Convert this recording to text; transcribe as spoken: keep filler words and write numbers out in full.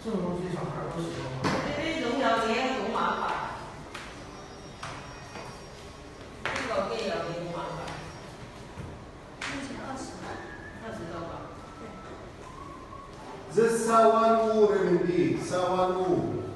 这种东西小孩都喜欢玩。 这这用了也用麻烦，这个给了也用麻烦。 目前二十万。 二十多吧。 对。 这三万五人民币，三万五。